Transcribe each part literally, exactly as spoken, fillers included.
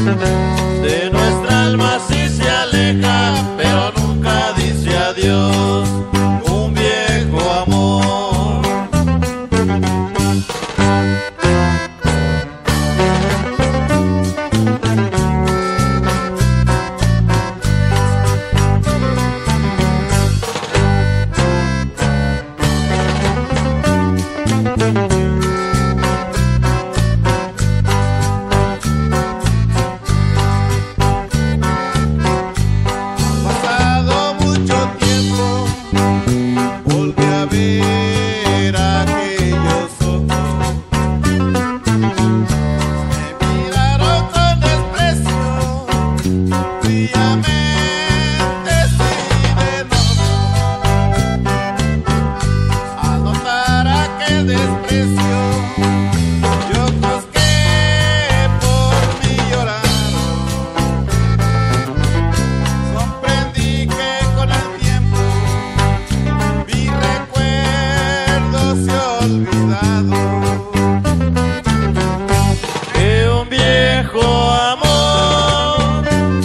De nuestra alma sí se aleja, pero nunca dice adiós. Un viejo amor. Que un viejo amor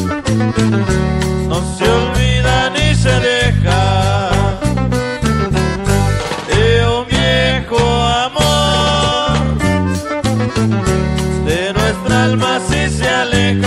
no se olvida ni se deja. De un viejo amor, de nuestra alma sí se aleja.